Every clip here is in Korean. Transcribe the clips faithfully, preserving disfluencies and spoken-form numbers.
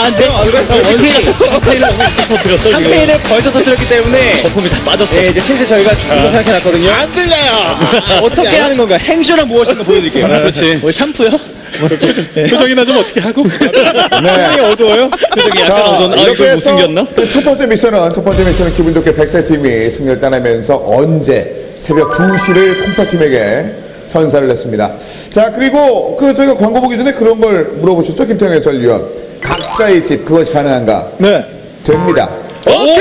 안 돼. 샴페인을 벌써 터뜨렸기 때문에 거품이 다 빠졌어. 네, 이제 슬슬 저희가 이거 생각해놨거든요. 안 들려요. 어떻게 하는 건가? 행쇼는 무엇인가 보여드릴게요. 그렇지. 뭐 샴푸요? 표정이나 좀 어떻게 하고. 표정이 어두워요? 표정이 약간 어두운. 아, 이렇게 이걸 해서 못생겼나? 그 첫 번째 미션은 첫 번째 미션은 기분 좋게 백세 팀이 승리를 따내면서 언제 새벽 두 시를 콩파팀에게 선사를 했습니다. 자, 그리고 그 저희가 광고 보기 전에 그런 걸 물어보셨죠, 김태형 해설위원. 각자의 집 그것이 가능한가? 네. 됩니다. 오케이!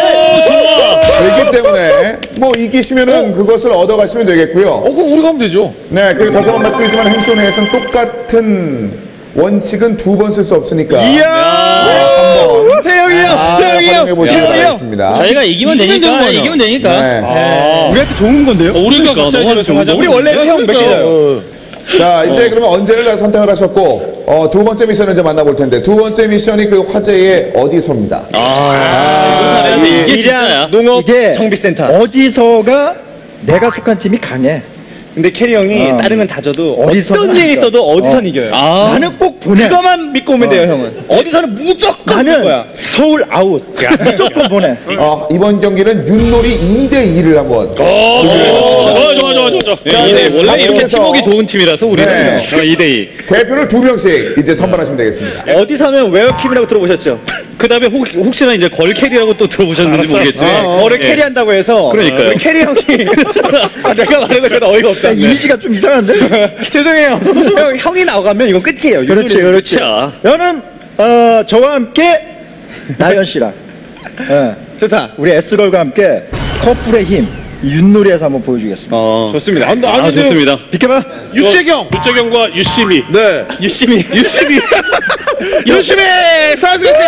되기 때문에 뭐 이기시면은 그것을 얻어가시면 되겠고요. 어, 그럼 우리가 하면 되죠. 네, 그리고 다시 한번 말씀드리지만 행쇼 내에서는 똑같은 원칙은 두 번 쓸 수 없으니까. 이야! 한번 태영이 형! 태영이 형! 해보시기 태영이 형! 바라겠습니다. 저희가 이기면 되니까, 이기면 되니까. 네. 네. 우리한테 좋은 건데요? 우리가 각자 좀 하자. 우리 원래 형 몇이에요? 자, 이제 그러면 언제를 선택을 하셨고, 어, 두 번째 미션을 이제 만나볼 텐데, 두 번째 미션이 그 화제의 어디서입니다. 아, 아, 이게 진짜야. 농업 이게 정비센터. 어디서가 내가 속한 팀이 강해. 근데 캐리 형이 어. 따르면 다져도 어디서는 어떤 일이 이겨. 있어도 어디선 어. 이겨요. 아. 나는 꼭 보내. 그거만 믿고 오면 돼요, 형은. 어디서는 무조건 나는 거야. 서울 아웃. 무조건 보내. 어, 이번 경기는 윷놀이 이 대 이를 한번 준비해봤습니다. 좋아, 좋아, 좋아, 좋아. 자, 이제 원래 이렇게 각국에서 팀워크 좋은 팀이라서 우리는 네. 이 대 이. 대표를 두 명씩 이제 선발하시면 되겠습니다. 어디서는 웨어킴이라고 들어보셨죠? 그 다음에 혹, 혹시나 이제 걸 캐리라고 또 들어보셨는지 모르겠지만. 어, 거를 예. 캐리한다고 해서 그러니까요. 우리 캐리 형이 아, 내가 말해도 어이가 없다. 이미지가 좀 이상한데? 죄송해요. 형, 형이 나가면 이건 끝이에요. 그렇지, 윷놀이. 그렇지. 자. 저는 어, 저와 함께 나연 씨랑 예, 좋다. 우리 S걸과 함께 커플의 힘 윷놀이에서 한번 보여주겠습니다. 어. 좋습니다. 아, 아 좋습니다. 비켜봐. 유재경. 유재경과 유시미. 네. 유시미. 유시미. 유심히 사스케치.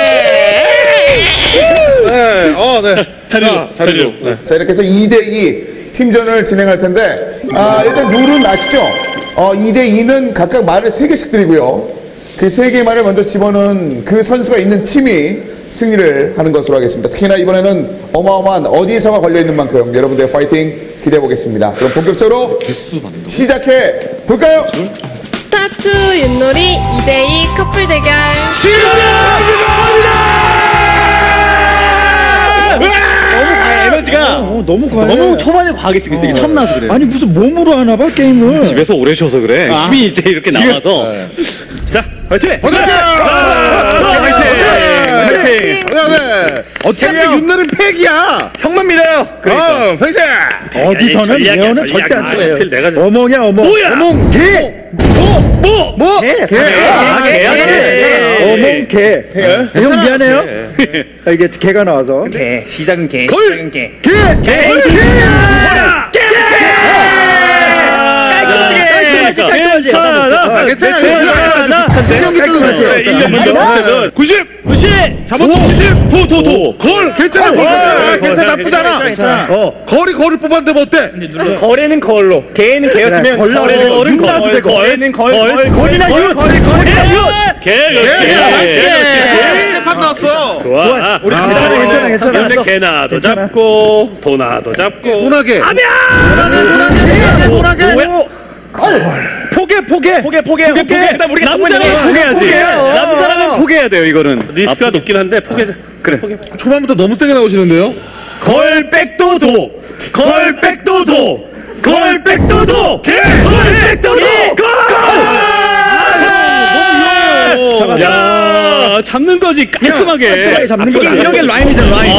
네, 어, 네. 자리로. 자리로. 네. 자, 이렇게 해서 이 대 이 팀전을 진행할 텐데, 아, 일단 룰은 아시죠? 어, 이 대 이는 각각 말을 세 개씩 드리고요. 그 세 개의 말을 먼저 집어넣은 그 선수가 있는 팀이 승리를 하는 것으로 하겠습니다. 특히나 이번에는 어마어마한 어디서가 걸려있는 만큼 여러분들의 파이팅 기대해 보겠습니다. 그럼 본격적으로 시작해 볼까요? 스타트 윷놀이 이 대 이 커플 대결. 너무 과해. 에너지가 어, 너무 과해. 너무 초반에 과하게 쓰고 있어. 이게 처음 나와서 그래. 아니 무슨 몸으로 하나 봐 게임을. 집에서 오래 쉬어서 그래. 아. 힘이 이제 이렇게 나와서. 자, 화이팅! 화이팅! 화이팅! 어떻게 윷놀이는 팩이야. 형만 믿어요. 그러니까. 어디서는 전략이야, 예언은 전략. 절대 안 아, 돼요. 하필 내가 좀- 어몽이야 어몽. 뭐야? 어몽 개. 뭐? 뭐? 개. 개. 개. 아, 개. 개. 개. 어몽 개. 형 미안해요. 아, 이게 개가 나와서. 개. 시작은 개. 시작은 개. 개. 개. 깔끔하지 깔끔하지. 괜찮아. 괜찮아. 깔끔하지. 일 년 먼저. 구십! 구십! 잡았어. 구십! 도, 도, 도. 걸! 괜찮아. 괜찮아. 괜찮아. 나쁘지 않아. 괜찮아. 어. 거리, 거리 뽑았는데 뭐 어때? 거래는 걸로. 개는 개였으면 그래, 거래는 걸로. 걸. 윷 나도 돼, 걸. 거래는 걸. 걸. 걸. 걸이나 윷. 걸이나 윷. 개, 개. 판 나왔어. 좋아. 우리 괜찮아 괜찮아 괜찮아. 근데 개나도 잡고, 도나도 잡고. 도나게. 포개 포개. 포개 포개 포개. 그다음 우리가 남자라면 포기해야지. 포기해요. 남자라면 포기해야 돼요, 이거는. 리스크가 높긴 한데, 포기. 그래. 초반부터 너무 세게 나오시는데요? 걸, 백도, 도. 걸, 백도, 도. 걸, 백도, 도. 개! 걸, 백도, 도. 걸! 야, 잡는 거지, 깔끔하게. 깔끔하게 잡는 거지. 이런 게 라임이잖아, 라임.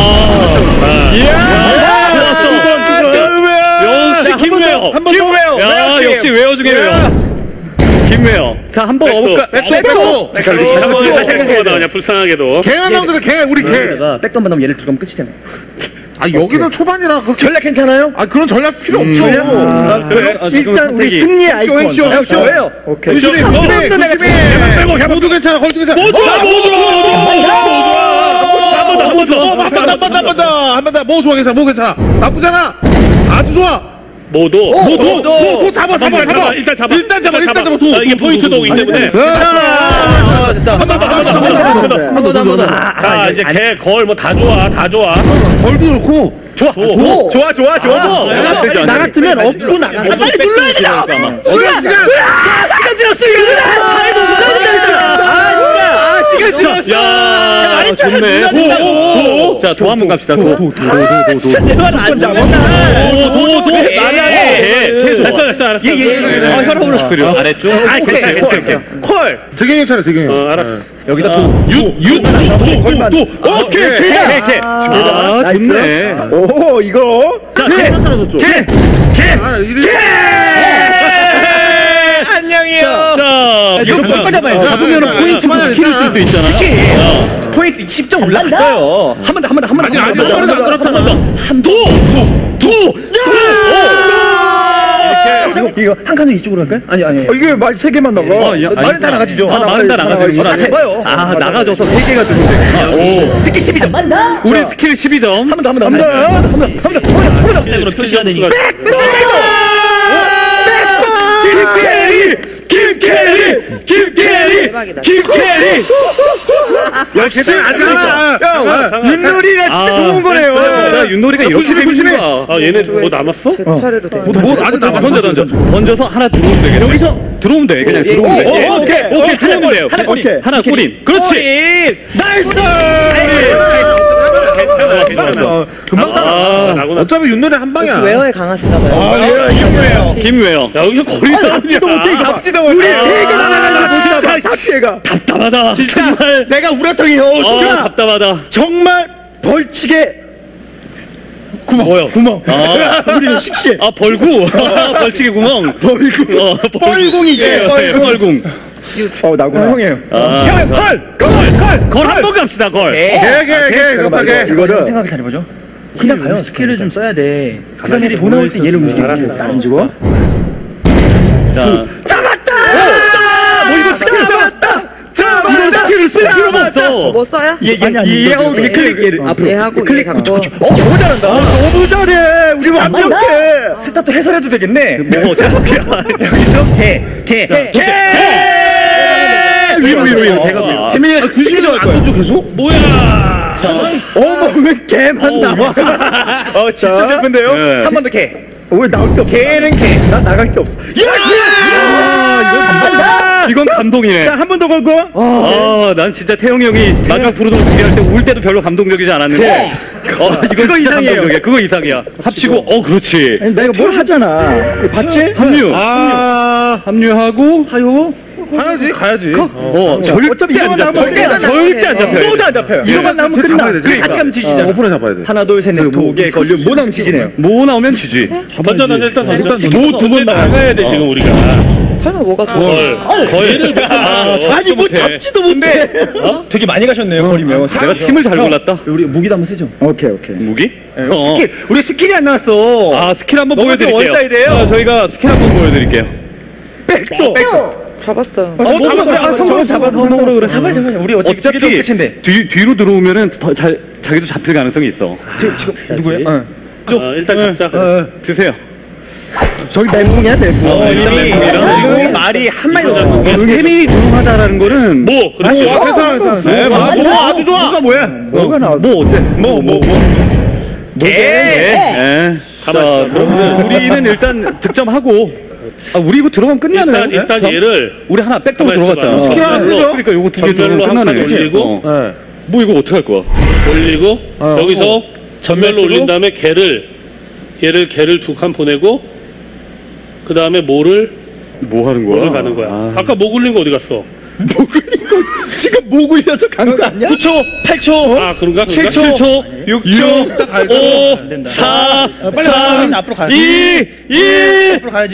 좋았어. 역시 김웨어. 김웨어. 야, 역시 웨어 중에 웨어. 김웨어. 자, 한번 어볼까? 백도, 백도. 잠깐만, 살짝 그냥 불쌍하게도. 개가 나오는데 개, 우리 개. 내가 백도 한번 얘를 들어가면 끝이잖아. 아, 여기는 초반이라 그렇게. 전략 괜찮아요? 아, 그런 전략 필요 없죠. 아, 그래? 아, 지금 일단 우리 선택이. 승리의 아이콘. 액션, 액션, 액션. 왜요? 오케이. 유심히, 한 유심히, 번도 내가 유심히. 빼고 모두 괜찮아, 걸도 괜찮아. 뭐 좋아, 뭐 좋아, 뭐 좋아. 뭐 좋아. 어, 맞다, 나빠, 나빠다. 한 번 더. 뭐 좋아, 괜찮아, 뭐 괜찮아. 나쁘잖아. 아주 좋아. 모도. 뭐, 도, 도, 도 잡아, 잡아, 잡아. 일단 잡아. 일단 잡아, 일단 잡아, 도. 자, 이게 포인트 도기 때문에. 한 번 더, 한 번 더, 한 번 더. 한 번 더, 한 번 더. 자, 이제 개, 걸, 뭐 다 좋아, 다 좋아. 걸도 좋고. 좋아. 도. 좋아, 좋아, 좋아. 나 되지 나 같으면 업고 나가. 빨리 눌러야 된다. 시간, 시간. 시간 지났어. 시간 지났어. 아, 시간 야, 좋네. 도, 도. 자, 도 한번 갑시다. 도, 도, 도, 도, 도, 도. 안 잡아. 도, 도, 도. 말을 안 해. 알았어, 알았어, 알았어. 예, 예, 예. 아, 혈압 올라. 그래요. 아래쪽. 아, 그렇지, 그렇지, 그렇지. 콜. 재경이 차례 재경이. 어, 알았어. 여기다 도. 유, 유, 도, 도, 도. 오케이, 오케이, 오케이. 아, 좋네. 오, 이거. 자, 개, 개, 개, 개. 안녕이요. 자, 이거 꺾어잡아야지. 잡으면 포인트로 스킬을 쓸 수 있잖아. 포인트 십 점 올라갔어요. 한 번 더, 한 번 더, 한 번 더. 아직 아직 한 번도 안 들었잖아. 도, 도, 도. 이거 한 칸은 이쪽으로 할까요? 아니 아니. 이게 말 세 개만 나가. 어, 야, 말은 다 나가지죠. 아, 말은 다 나가지는구나. 다 잡아요. 아, 나가져서 세 개가 들어오네. 오. 스킬 십이 점. 우리 스킬 십이 점. 한 번 더, 한 번 더, 한 번 더, 한 번 더, 한 번 더, 한 번 더, 한 번 더. 표시해야 되니까. 김캐리! 김캐리! 김캐리! 대박이다. 김캐리! 역시 아직 하나. 윷놀이가 진짜 좋은 거네요. 자, 윷놀이가 이렇게 재밌는 거야. 아 얘네 뭐 남았어? 제 차례도 돼. 뭐 아직 남았어. 던져, 던져. 던져서 하나 들어오면 되겠네. 여기서 들어오면 돼. 그냥 들어오면 돼. 오, 오, 오케이. 오케이, 들어오면 돼요. 하나 꼬리. 하나 꼬림. 그렇지! 나이스. 괜찮아 괜찮아. 금방 따라. 아, 나구나. 어차피 윤노래 한 방이야. 외어에 강하신가 봐요. 아, 예, 김우예요. 김우예요. 야 여기 거리 잡지도 못해, 이거 잡지도 못해. 우리 세 개나 나가지고 진짜 잡지가. 답답하다. 진짜 정말. 내가 우라통이에요. 어, 진짜 답답하다. 정말 벌칙에 구멍. 뭐요? 구멍. 아. 우리는 식시. 아, 벌구. 벌칙의 구멍. 벌궁. 어, 뻘궁이지. 예, 뻘궁. 뻘궁. 어, 나구나. 형이에요. 아. 형이 걸, 걸, 걸. 걸 한 번 갑시다, 걸. 개개개 급하게. 이거를 생각을 잘해보죠. 그냥 가요. 스킬을 좀 써야 돼. 그 다음에 돈 나올 때 얘를 움직이고 안 움직이고. 자. 잡았다. 뭐 이거 스킬 잡았다. 이런 스킬을 쓸 필요가 없어. 뭐 써요? 얘, 얘, 얘, 얘하고 얘, 클릭, 얘를 앞으로. 얘하고 클릭, 얘 갖고. 그쵸, 그쵸. 어, 너무 잘한다. 너무 잘해. 우리 완벽해. 스타트 해설해도 되겠네. 뭐 어차피 여기서 개, 개, 개, 개. 위로, 위로, 위로. 개가 위로. 태민이가 구십이 점 할 거야. 계속? 뭐야? 어머, 왜 개만 나와? 어, 진짜 슬픈데요? 네. 한 번 더 개. 왜 나올 게 없어? 개는 개. 나 나갈 게 없어. 이거 이건 감동이네. 자, 한 번 더 걸고. 아, 난 진짜 태영이 형이 마지막 부르동 준비할 때 울 때도 별로 감동적이지 않았는데. 어, 이건 그거 진짜 이상이에요. 감동적이야. 그거 이상이야. 합치고, 어, 그렇지. 아니, 내가 뭘 하잖아. 봤지? 합류. 아, 합류하고. 하요. 가야지 가야지. 어, 어차피 절대 이거만 안 잡혀. 나오면 절대, 끝나. 절대 안 잡혀요. 또도 안 잡혀요. 이거만 나오면 끝나. 잡아야 돼. 그래, 같이 가면 지지잖아. 오픈해 잡아야 돼. 하나, 둘, 셋, 넷, 도개 걸려. 뭐 나오면 지지네요. 뭐 나오면 지지. 던져 던져 일단 던져. 뭐두번 나가야 돼 지금 우리가. 설마 뭐가 더? 걸. 거의. 아, 아니, 뭐 잡지도 못해. 되게 많이 가셨네요, 거리면. 내가 팀을 잘 골랐다. 우리 무기도 한번 쓰죠. 오케이, 오케이. 무기? 어. 스킬. 우리 스킬이 안 나왔어. 아, 스킬 한번 너무 보여드릴게요. 원사이드예요. 아, 저희가 스킬 한번 보여드릴게요. 백도. 백도. 잡았어요. 어, 잡아, 잡아, 저거 잡아, 성공으로 그래. 잡아, 잡아. 우리 어차피 어차피 어차피 끝인데. 뒤, 뒤로 들어오면은 더, 자, 자기도 잡힐 가능성이 있어. 지금 지금 누구야? 어. 어, 일단 잡자. 드세요. 저기 멘붕이야, 멘붕. 어, 일단 멘붕이랑. 지금 말이 한 마디 더. 태민이 조용하다라는 거는 뭐 그렇지. 뭐 앞에서 네, 뭐 아주 좋아. 뭐가 뭐야? 뭐가 나와? 뭐 어째? 뭐, 뭐, 뭐. 개. 예. 자, 그러면 우리는 일단 득점하고. 아, 우리 이거 들어가면 끝나네. 일단 일단 얘를 우리 하나 백도로 가만히 있어봐. 들어갔잖아. 스킬 하나 쓰죠. 그러니까 요거 두 개 전멸로 들어가면 한 끝나네. 칸 올리고. 어. 뭐 이거 어떻게 할 거야? 올리고 여기서 전멸로 쓰고. 올린 다음에 개를 얘를 개를 두 칸 보내고 그 다음에 모를 뭐 하는 거야? 모를 가는 거야. 아. 아까 모 굴린 거 어디 갔어? 지금 뭐 굴려서 간 거 아니야? 구 초, 팔 초, 아 그런가? 칠 초, 칠 초, 육 초, 오, 사, 삼, 이, 일. 앞으로 가야지.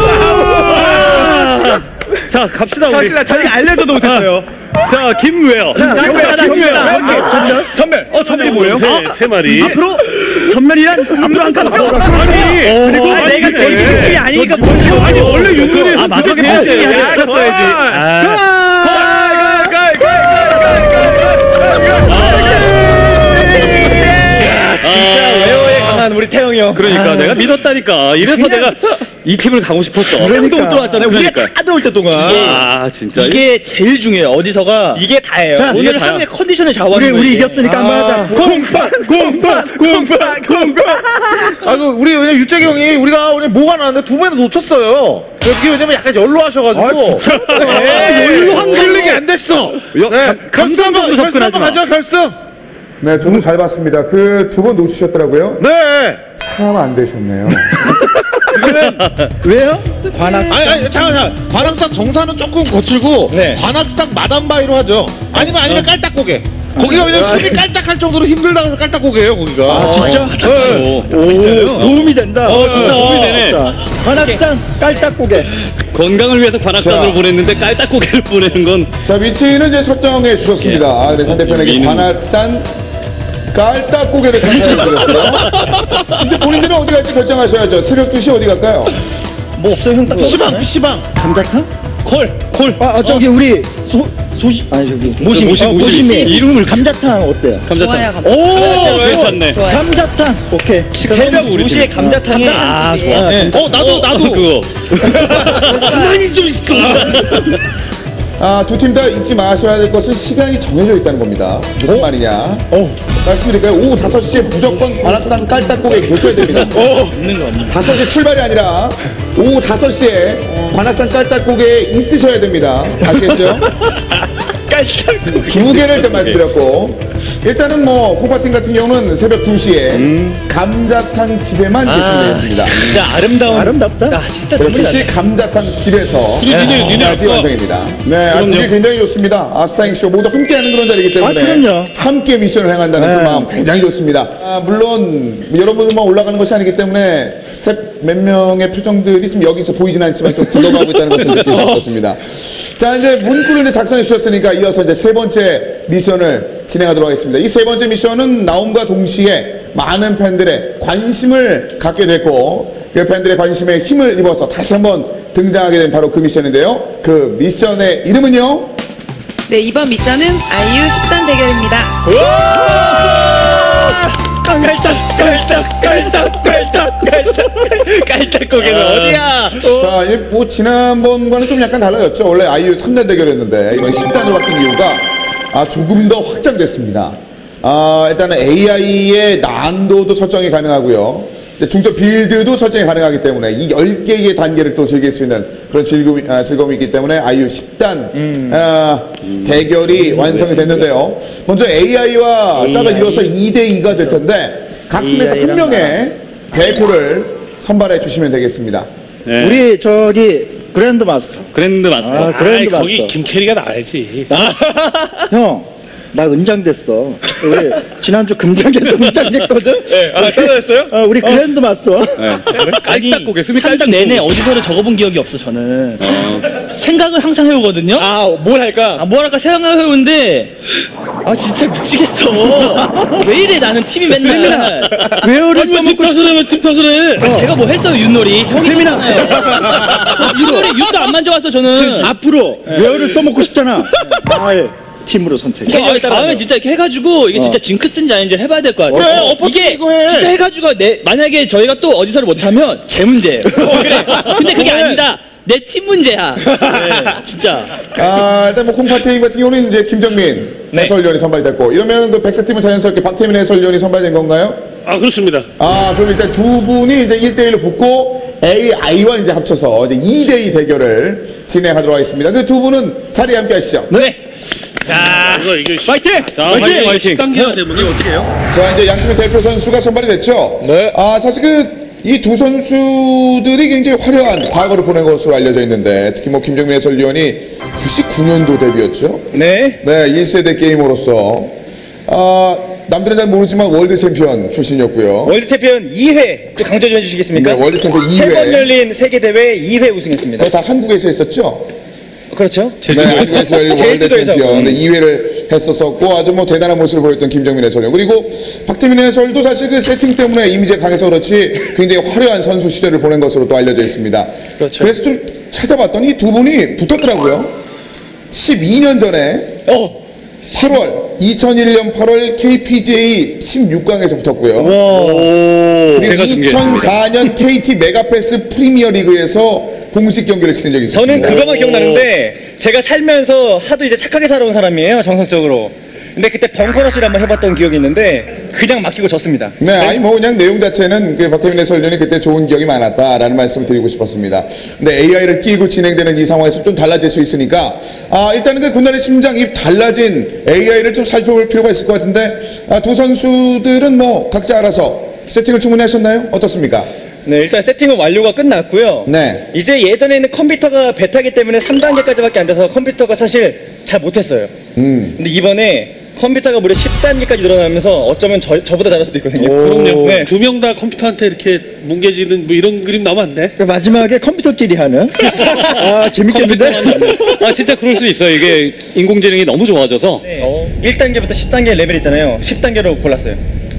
자, 자, 갑시다 우리. 갑시다. 저희가 알려줘도 못했어요. 자, 김무예요. 자, 김무예요. 김무예요. 전멸, 전멸. 어, 전멸이 뭐예요? 세, 세 마리. 앞으로 전멸이란 앞으로 한 칸. 아니, 그리고 아, 내가 그래. 데이비 중이 아니니까 아니, 원래 윤근에서 아, 맞아. 그렇게 해야지. 야, 했었어야지. 아. 진짜 외워에 강한 믿었지만 우리 태영이 형. 그러니까 내가 믿었다니까. 이래서 내가 이 팀을 가고 싶었어. 그러니까. 들어왔잖아요. 우리가 그러니까. 다 들어올 때 동안. 아 진짜. 이게 제일 중요해요. 어디서가 이게 다예요. 자, 이게 오늘 다야. 하루의 컨디션을 좌우하는 거예요. 우리 이겼으니까 한번 하자. 공판 공판 공판 공판. 아이고 우리 왜냐 유재기 형이 우리가 오늘 뭐가 나왔는데 두 번이나 놓쳤어요. 이게 왜냐면 약간 연로하셔가지고. 아 진짜. 연로한 클릭이 안 됐어. 네. 결승 한번 결승 한번 가죠 결승. 네, 저도 잘 봤습니다. 그 두 번 놓치셨더라고요. 네. 참 안 되셨네요. 왜요? 관악. 아니 아니 잠깐 잠깐. 관악산 정사는 조금 거칠고 네. 관악산 마담바이로 하죠. 아니면 아니면 깔딱고개. 거기가 왜냐면 숨이 깔딱할 정도로 힘들다 해서 깔딱고개예요 거기가. 아, 진짜? 네. 오, 도움이 된다. 어, 좋다. 도움이 되네. 관악산 깔딱고개. 건강을 위해서 관악산으로 자. 보냈는데 깔딱고개를 보내는 건. 자, 위치는 이제 설정해 주셨습니다. 아, 네, 상대편에게 위는- 관악산 깔딱고개를 선사해 드렸고요. 근데 본인들은 어디 갈지 결정하셔야죠. 새벽 두 시 어디 갈까요? 뭐 없어요, 형? 피시방 피시방. 감자탕? 콜. 콜. 아, 아 저기 우리 소 소시 아니 저기 모심이. 모심, 어, 모심이. 모심이. 이름을 감자탕 어때요? 감자탕. 오, 괜찮네. 감자탕. 오케이. 새벽 우리 두 시에 팀. 감자탕에 아, 좋아. 네. 어 나도 나도. 그거. 가만히 좀 있어. 아, 두 팀 다 잊지 마셔야 될 것은 시간이 정해져 있다는 겁니다. 무슨 말이냐? 어. 말씀드릴까요? 오후 다섯 시에 무조건 관악산 깔딱고개에 계셔야 됩니다. 다섯 시 출발이 아니라 오후 다섯 시에 관악산 깔딱고개에 있으셔야 됩니다. 아시겠죠? 두 개를 일단 말씀드렸고, 일단은 뭐 콩파팀 같은 경우는 새벽 두 시에 감자탕 집에만 계시면 되겠습니다. 진짜 아름다운. 아름답다. 아, 진짜 새벽 너무 두 시 감자탕 집에서 니네, 니네 까지 아까- 완성입니다. 네, 아, 그게 굉장히 좋습니다. 아스타잉쇼 모두 함께하는 그런 자리이기 때문에 아, 그럼요. 함께 미션을 행한다는 그 마음 굉장히 좋습니다. 아, 물론 여러분들만 올라가는 것이 아니기 때문에 스텝 몇 명의 표정들이 좀 여기서 보이진 않지만 좀 굳어가고 있다는 것을 느낄 수 있었습니다. 자, 이제 문구를 이제 작성해 주셨으니까 이어서 이제 세 번째 미션을 진행하도록 하겠습니다. 이 세 번째 미션은 나옴과 동시에 많은 팬들의 관심을 갖게 됐고, 그 팬들의 관심에 힘을 입어서 다시 한번 등장하게 된 바로 그 미션인데요. 그 미션의 이름은요? 네, 이번 미션은 아이유 십 단 대결입니다. 깔딱 깔딱 깔딱 깔딱 깔딱 깔딱고개는 어디야? 자, 이뭐 지난번과는 좀 약간 달라졌죠. 원래 아이유 삼 단 대결이었는데 이번 십 단으로 바뀐 이유가 아, 조금 더 확장됐습니다. 아, 일단은 에이아이의 난도도 설정이 가능하고요. 이제 중점 빌드도 설정이 가능하기 때문에 이 열 개의 단계를 또 즐길 수 있는 그런 즐거움이, 아, 즐거움이 있기 때문에 아이유 십 단 음. 아, 대결이 완성이 됐는데요. 먼저 에이아이와 짝을 이뤄서 이 대 이가 될 텐데 각 팀에서 한 명의 대표를 선발해 주시면 되겠습니다. 네. 우리 저기 그랜드 마스터. 그랜드 마스터. 아, 그랜드 아이, 거기 마스터. 김캐리가 나야지. 형, 나 은장됐어. 우리 지난주 금장에서 은장됐거든? 네, 아, 떨어졌어요? 어, 우리 그랜드 마스터. 깔딱고개. 숨이 삼 주 깔딱고개. 내내 어디서를 적어본 기억이 없어 저는. 생각을 항상 해오거든요. 아, 뭘 할까? 아, 뭘 할까 생각을 해오는데 아 진짜 미치겠어. 왜 이래 나는 팀이 맨날. 외우를 아니, 왜팀 써먹고 싶 탓을 해? 왜 팀 탓을 해? 제가 뭐 했어요 윷놀이. 형이 했잖아요. 윷놀이 윷도 안 만져봤어 저는. 앞으로 외우를 써먹고 싶잖아. 아예 팀으로 선택. 아, 다음에 진짜 이렇게 해가지고 이게 진짜 징크스인지 아닌지 해봐야 될 것 같아요. 그래, 엎어치기 이게 이거 해. 진짜 해가지고 내 만약에 저희가 또 어디서를 못하면 제 문제예요. 그래. 근데 그게 아니다. 내 팀 문제야. 네, 진짜. 아, 일단 뭐 콩파팀 같은 경우는 이제 김정민 해설위원이 선발이 됐고, 이러면 그 백세팀은 자연스럽게 박태민 해설위원이 선발된 건가요? 아, 그렇습니다. 아, 그럼 일단 두 분이 이제 일 대 일로 붙고 에이아이와 이제 합쳐서 이제 이 대 이 대결을 진행하도록 하겠습니다. 그 두 분은 자리에 함께 하시죠. 네. 자, 이거 이게 파이팅! 자, 화이팅, 화이팅. 십 단계나 되면 어떻게 해요? 자, 이제 양팀의 대표 선수가 선발이 됐죠? 네. 아, 사실 그, 이 두 선수들이 굉장히 화려한 과거를 보낸 것으로 알려져 있는데, 특히 뭐 김정민 해설위원이 구십구 년도 데뷔였죠? 네. 네, 일 세대 게이머로서, 아, 남들은 잘 모르지만 월드 챔피언 출신이었고요. 월드 챔피언 이 회 강조 좀 해주시겠습니까? 네, 월드 챔피언 이 세 번 회. 열린 세계 대회 이 회 우승했습니다. 그거 다 한국에서 했었죠? 그렇죠? 네, 한국에서 열린 월드 제주도에서. 챔피언 네, 이 회를 했었었고 아주 뭐 대단한 모습을 보였던 김정민 해설위원. 그리고 박태민 해설도 사실 그 세팅 때문에 이미지가 강해서 그렇지 굉장히 화려한 선수 시절을 보낸 것으로 또 알려져 있습니다. 그렇죠. 그래서 좀 찾아봤더니 두 분이 붙었더라고요. 십이 년 전에 어. 팔월 이천일 년 팔월 케이피지에이 십육 강에서 붙었고요. 오, 그리고 제가 이천사 년 케이티 메가패스 프리미어 리그에서 공식 경기를 치른 적이 있습니다. 저는 그거만 기억나는데 제가 살면서 하도 이제 착하게 살아온 사람이에요, 정석적으로. 근데 그때 벙커러시를 한번 해봤던 기억이 있는데 그냥 맡기고 졌습니다. 네, 아니 뭐 그냥 내용 자체는 그 박태민 해설위원이 그때 좋은 기억이 많았다라는 말씀을 드리고 싶었습니다. 근데 에이아이를 끼고 진행되는 이 상황에서 좀 달라질 수 있으니까 아 일단은 그 군단의 심장 이 달라진 에이아이를 좀 살펴볼 필요가 있을 것 같은데 아, 두 선수들은 뭐 각자 알아서 세팅을 충분히 하셨나요? 어떻습니까? 네, 일단 세팅은 완료가 끝났고요. 네. 이제 예전에는 컴퓨터가 베타기 때문에 삼 단계까지밖에 안 돼서 컴퓨터가 사실 잘 못했어요. 음. 근데 이번에 컴퓨터가 무려 십 단계까지 늘어나면서 어쩌면 저, 저보다 잘할 수도 있거든요. 그럼요. 네. 두 명 다 컴퓨터한테 이렇게 뭉개지는 뭐 이런 그림 나오면 안 돼? 그 마지막에 컴퓨터끼리 하는. 아 재밌겠는데? 아 진짜 그럴 수 있어요. 이게 인공지능이 너무 좋아져서. 네. 일 단계부터 십 단계 레벨 있잖아요. 십 단계로 골랐어요.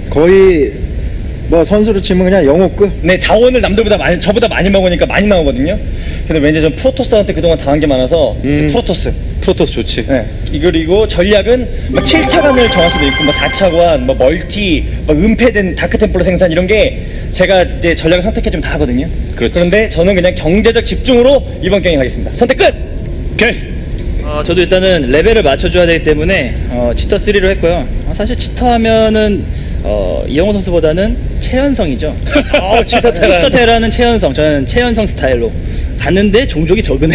거의 뭐 선수로 치면 그냥 영어급. 네, 자원을 남들보다 많이, 저보다 많이 먹으니까 많이 나오거든요. 근데 왠지 전 프로토스한테 그동안 당한 게 많아서 음. 프로토스. 프로토스 좋지. 네. 이 그리고 전략은 뭐 칠 차관을 정할 수도 있고 뭐 사 차관, 뭐 멀티, 뭐 은폐된 다크템플러 생산 이런 게 제가 이제 전략을 선택해주면 다 하거든요. 그렇지. 그런데 저는 그냥 경제적 집중으로 이번 경기 가겠습니다. 선택 끝! 오케이. 어, 저도 일단은 레벨을 맞춰줘야 되기 때문에 어, 치터 쓰리로 했고요. 어, 사실 치터 하면은 어, 이영호 선수보다는 최연성이죠. 어, 치터 테란. 치터 테란은 최연성, 저는 최연성 스타일로 갔는데 종족이 적으네.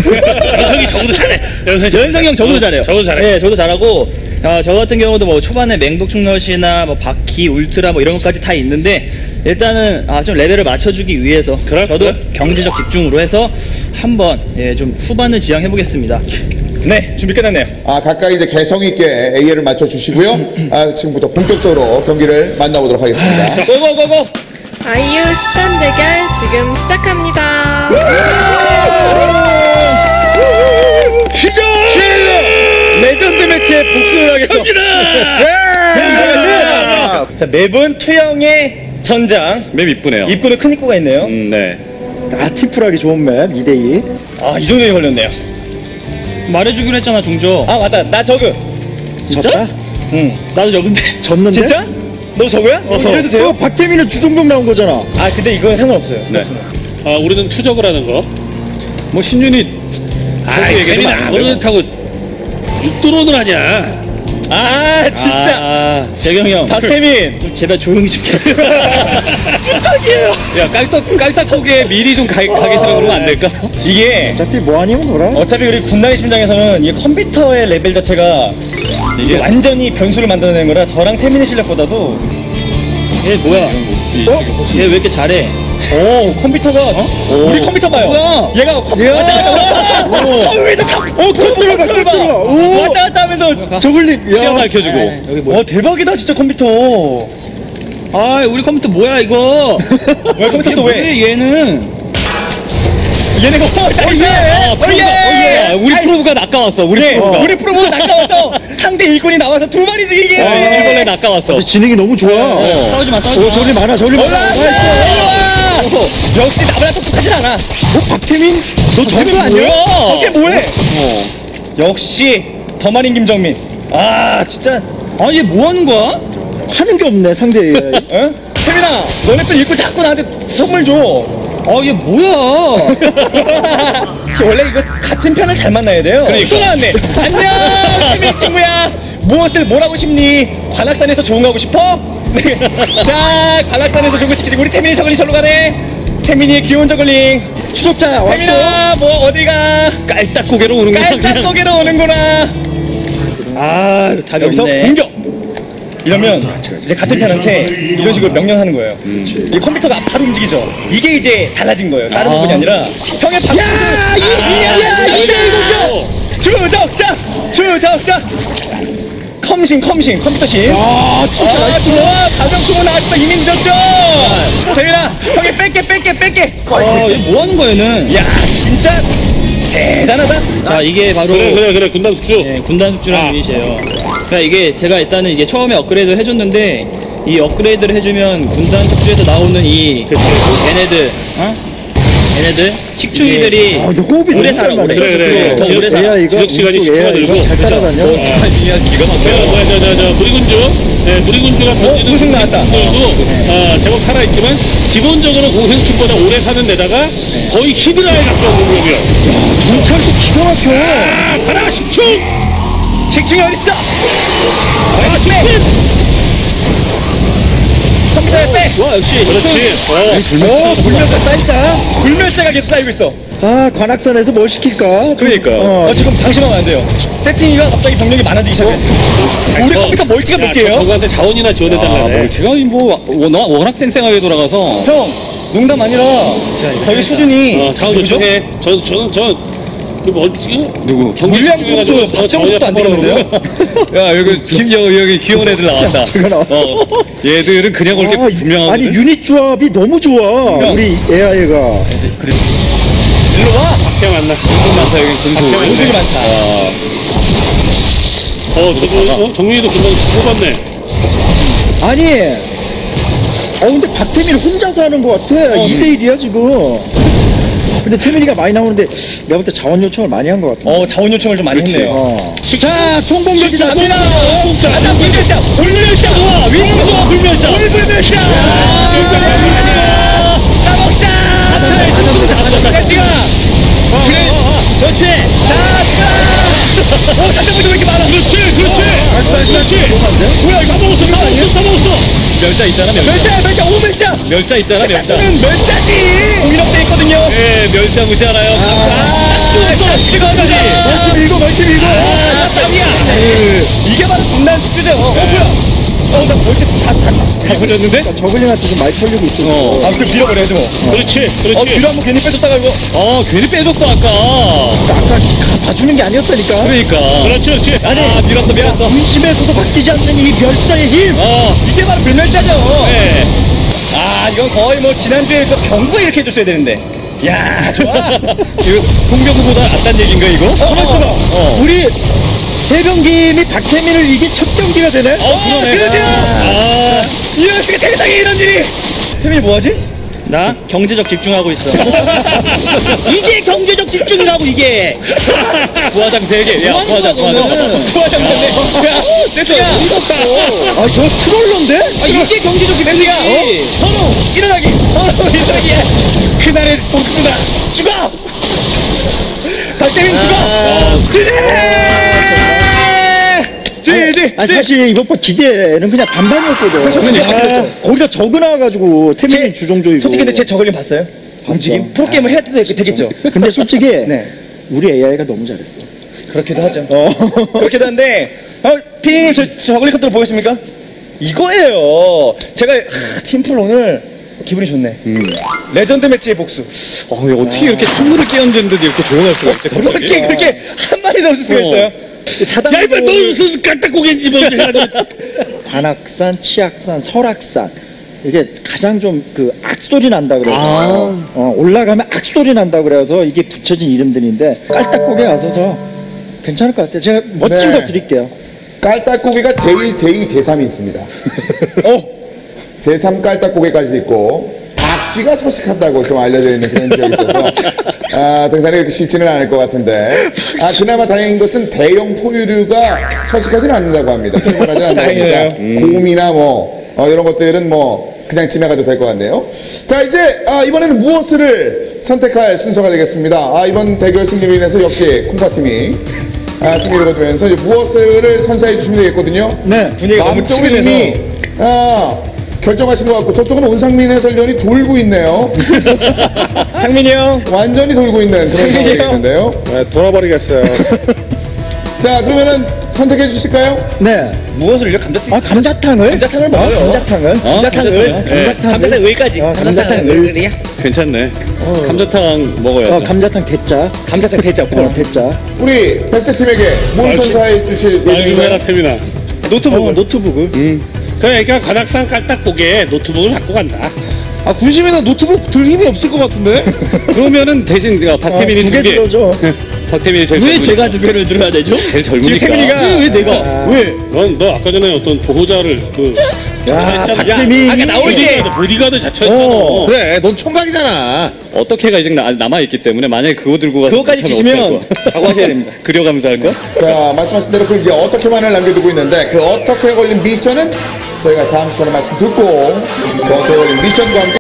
연성이 적어도 잘해. 연성이 연성이 형 적어도 어, 잘해요. 적어도 잘해. 네, 저도 잘하고 어, 저 같은 경우도 뭐 초반에 맹독충넛이나 뭐 바퀴, 울트라 뭐 이런 것까지 다 있는데 일단은 아, 좀 레벨을 맞춰주기 위해서 그래? 저도 그래? 경제적 집중으로 해서 한번 예, 좀 후반을 지향해보겠습니다. 네, 준비 끝났네요. 아 가까이 이제 개성 있게 에이아이를 맞춰 주시고요. 아 지금부터 본격적으로 경기를 만나보도록 하겠습니다. 고고고고! 아이유 십단 대결 지금 시작합니다. 시작! 레전드 매치에 복수를 하겠어. 네! 자, 맵은 투영의 전장. 맵 이쁘네요. 입구는 큰 입구가 있네요. 음, 네. 아 팀플하기 좋은 맵 이 대 이. 아, 이 정도에 걸렸네요. 말해주기로 했잖아, 종족. 아, 맞다. 나 저그. 졌다? 응. 나도 적은데. 졌는데? 진짜? 너 저거야? 어, 이래도 돼요? 어, 박태민은 주종병 나온 거잖아. 아, 근데 이건 상관없어요. 네. 아, 우리는 투적을 하는 거. 뭐 신윤이 아, 얘기해도 괜히 안 돼요. 아무런 타고 육드론을 하냐? 아, 진짜. 아, 재경이 형. 박태민. 좀 제발 조용히 좀 해. 부탁이에요. 야 깔딱 깔딱하게 미리 좀 가, 가 계시라 그러면 안 될까? 이게 어차피 뭐 아니면 놀아. 어차피 우리 군단의 심장에서는 이 컴퓨터의 레벨 자체가 이게 완전히 변수를 만들어내는 거라 저랑 태민의 실력보다도 얘 뭐야? 어? 얘 왜 이렇게 잘해? 오 컴퓨터가 우리 컴퓨터 봐요. 뭐야? 얘가 컴퓨터 왔다 갔다 컴퓨터 어 컴퓨터 봐 컴퓨터 왔다 갔다 하면서 저글링. 시야 밝혀주고. 여기 뭐야? 와 대박이다 진짜 컴퓨터. 아, 우리 컴퓨터 뭐야 이거? 왜 컴퓨터 또 왜? 뭐야, 얘는? 얘네가 어예 아, 프로브가, 어, 예. 우리 프로브가 낚아왔어. 우리 예, 프로브가. 우리 프로보다 낚아와서 상대 일꾼이 나와서 두 마리 죽이게. 와, 일벌레 낚아왔어. 근데 진행이 너무 좋아. 어. 싸우지 마, 싸우지 마. 어, 저글링 많아, 저글링 많아. 나이스. 올라 역시 나보다 똑똑하진 않아. 어, 박태민? 너 저글 뭐야? 아니야? 어떻게 뭐해? 어. 역시 더마린 김정민. 아 진짜. 아니, 얘 뭐 하는 거야? 하는 게 없네, 상대 에이아이. 어? 태민아, 너네 또 읽고 자꾸 나한테 선물 줘. 아, 얘 뭐야? 원래 이거 같은 편을 잘 만나야 돼요. 그러니까. 또 나왔네. 안녕, 태민 친구야. 무엇을 뭘 하고 싶니? 관악산에서 좋은 거 하고 싶어? 네. 자, 관악산에서 좋은 거 시키지. 우리 태민이 저글링 절로 가네. 태민이의 귀여운 저글링. 추적자야, 왔고. 태민아, 뭐 어디가? 깔딱고개로 오는구나. 깔딱거기로 오는구나. 아, 답이 여기서 없네. 공격. 이러면 이제 같은 편한테 이런 식으로 명령하는 거예요. 이 컴퓨터가 바로 움직이죠. 이게 이제 달라진 거예요. 다른 아. 부분이 아니라 형의 방. 야, 이, 이, 이, 대 공격. 주적자, 주적자. 컴신, 컴신, 컴퓨터신. 아, 아 좋아. 가병충은 나왔지만 이미 늦었죠. 태민아, 형이 뺄게, 뺄게, 뺄게. 아, 얘 뭐 하는 거야, 얘는? 야, 진짜 대단하다. 자, 이게 바로 그래, 그래, 그래. 군단 숙주. 예, 군단 숙주라는 아. 유닛이에요. 그러니까 이게 제가 일단은 이게 처음에 업그레이드 해줬는데 이 업그레이드를 해주면 군단 숙주에서 나오는 이 걔네들, 어? 얘네들 식충이들이 아, 근데 호흡이 오래 너무 살아, 잘 오래. 그래, 그래. 더 오래 살아. 에이아이가 지속 시간이 우리 쪽 십 초가 에이아이가 늘고. 잘 따라다녀. 타이밍이 기가 저, 막혀요. 뭐야, 저, 저, 저, 무리군주. 네, 무리군주가 던지는 우승 나왔다. 공격들도 아, 제법 살아있지만, 기본적으로 고생충보다 오래 사는 데다가 거의 히드라에 가까운 공격이요. 정찰도 기가 막혀. 아, 가라, 식충! 식충이 어딨어? 아, 식충! 컴퓨터에 빼! 와 역시 그렇지. 어. 오, 불멸자 쌓인다. 불멸자가 계속 쌓이고 있어. 아, 관악산에서 뭘 시킬까? 그러니까. 어, 어, 지금 방심하면 안 돼요. 세팅이가 갑자기 병력이 많아지기 시작했어. 우리 어. 컴퓨터 멀티가 몇 야, 개예요? 저- 저거한테 자원이나 아, 지원해달라네. 제가 뭐 워낙, 워낙 쌩쌩하게 돌아가서 형, 농담 아니라 저희 수준이 어, 자원 누구죠? 요청해. 저, 저는, 저, 그 멀티, 누구? 경기 윌리엄 집중해가지고 톡스 저 박정숙도 안 되겠는데요? 야 여기 김여 여기 귀여운 애들 나왔다. 제가 나왔어. 어, 얘들은 그냥 올 게 아, 분명하거든. 아니 유닛 조합이 너무 좋아. 우리 에이아이가. 일로 와! 박해 만나. 좀 많다 여기 군수. 공식이 많다. 어, 저도, 어, 정민이도 금방 뽑았네. 아니. 어 근데 박태민 혼자서 하는 것 같아. 이 대 일이야 지금. 근데 태민이가 많이 나오는데 내가 볼 때 자원 요청을 많이 한 것 같아. 어, 자원 요청을 좀 많이 했네요. 어. 자, 총공격이다. 갑니다. 가자, 불멸자. 불멸자. 좋아. 위치 좋아, 불멸자. 불멸자. 불멸자. 위치 좋아. 싸먹자. 그래, 집중 다 뛰어. 그래. 그렇지. 자, 뛰어. 오, 상대분들 왜 이렇게 많아? 그렇지, 그렇지. 그렇지. 뭐야, 사먹었어, 사먹었어, 사먹었어. 멸자 있잖아 멸자. 멸자, 멸자, 오멸자. 멸자 있잖아 멸자. 는 멸자지. 공격돼 있거든요. 예 멸자 무시하나요? 아, 죽었어. 지금 거지. 멀티 밀고 멀티 밀고. 아, 땀이야. 이게 바로 분단 숙주죠. 어, 뭐야? 어, 나 벌써 다, 다, 다 걸렸는데? 저글링한테 좀 많이 털리고 있어. 어. 아, 그 밀어버려야죠. 뭐. 그렇지, 어, 그렇지. 뒤로 한번 괜히 빼줬다가 이거. 어 괜히 빼줬어 아까. 아까 봐주는 게 아니었다니까. 그러니까. 그렇지, 그렇지. 아니 아, 밀었어 밀었어. 중심에서도 바뀌지 않는 이 멸자의 힘. 어. 이게 바로 불멸자죠. 네. 아, 이건 거의 뭐 지난주에 그 병구가 이렇게 해줬어야 되는데. 야, 좋아. 이거 송병구보다 낫단 얘긴가 이거? 어, 어, 어. 우리 해병김이 박태민을 이긴 첫 경기가 되네. 어 그러네. 그러죠. 아. 이럴 수가 세상에 이런 일이. 태민이 뭐하지? 나 경제적 집중하고 있어. 이게 경제적 집중이라고 이게. 부화장 세 개. 야 부화장 부화장. 부하장 됐네. 야, 세트야. 아, 저 트롤러인데? 아, 이게 경제적 집중이야. 어? 서로 일어나기. 서로 일어나기. 그날의 복수다. 죽어. 박태민 죽어. 지지. 지지. 아, 사실 이것보다 기대는 그냥 반반이었거든. 그러니까. 아, 거기가 저그 나와가지고 태민이 제- 주종조이고. 솔직히 근데 제 저걸림 봤어요? 움직임? 프로게임을 해야 되- 되겠죠? 근데 솔직히 네. 우리 에이아이가 너무 잘했어. 그렇기도 하죠. 어. 그렇기도 한데, 어, 피디님, 저, 저 저걸림 컨트롤 보겠습니까? 이거예요. 제가, 하, 팀플 오늘 기분이 좋네. 레전드 매치의 복수. 어 이거 어떻게 이렇게 찬물을 끼얹은 듯 이렇게 조용할 수가 있지 갑자기. 그렇게, 그렇게 한마디도 없을 수가 있어요. 사당 야, 이봐, 너 무슨 깔딱고개인지 뭐. 관악산, 치악산, 설악산 이게 가장 좀 그 악소리 난다 그래서 어, 올라가면 악소리 난다 그래서 이게 붙여진 이름들인데 깔딱고개 와서서 괜찮을 것 같아요. 제가 멋진 네. 거 드릴게요. 깔딱고개가 제일, 제이, 제삼이 있습니다. 어, 제삼 깔딱고개까지 있고 박쥐가 서식한다고 좀 알려져 있는 그런 지역이 있어서 아, 등산이 그렇게 쉽지는 않을 것 같은데 아, 그나마 다행인 것은 대형 포유류가 서식하지는 않는다고 합니다. 출몰하지는 않는다고 합니다. 곰이나 뭐 어, 이런 것들은 뭐 그냥 지나가도 될 것 같네요. 자, 이제 아, 이번에는 무엇을 선택할 순서가 되겠습니다. 아, 이번 대결 승리로 인해서 역시 콩파팀이 아, 승리를 거두면서 이제 무엇을 선사해 주시면 되겠거든요. 네. 분위기가 너무 마음쪽은 치밀해서. 이미 아, 결정하신 것 같고 저쪽은 온상민 해설위원이 돌고 있네요. 상민이 형. 완전히 돌고 있는 그런 상황이 있는데요. 네, 돌아버리겠어요. 자, 그러면은 선택해 주실까요? 네. 무엇을 이렇게 감자튀김? 아, 감자탕을? 감자탕을 먹어요. 어, 감자탕을? 감자탕을. 감자탕을? 감자탕 의까지. 어, 감자탕 을. 괜찮네. 감자탕 먹어야죠. 어, 감자탕 대짜. 감자탕 대짜. 어, 대짜. 우리 백세팀에게 뭘 선사해 주실 말 좀 해라, 예정인가요? 태민아. 노트북. 어, 노트북을. 그러니까 관악산 깔딱고개 노트북을 갖고 간다. 아, 군심이는 노트북 들 힘이 없을 것 같은데? 그러면은 대신 어, 박태민이 두 개 두 개. 들어줘. 박태민이 제일 왜 젊으니까. 제가 두 개를 들어야 되죠? 제일 젊으니까. 태민이가 왜, 왜 내가? 왜? 넌 너 아까 전에 어떤 보호자를 그 자처했잖아. 박혜미. 아까 나올 때 보디가드 자처했잖아. 어, 그래, 넌 총각이잖아. 어떻게가 이제 나- 남아있기 때문에 만약에 그거 들고 가서 그거까지 못하면 치시면 어떡할 거야? 각오하셔야 됩니다. 그려가면서 할 거야? 자, 말씀하신 대로 그 이제 어떻게만을 남겨두고 있는데 그 어떻게 걸린 미션은 저희가 잠시 전에 말씀 듣고 그 어떻게 걸린 미션과 함께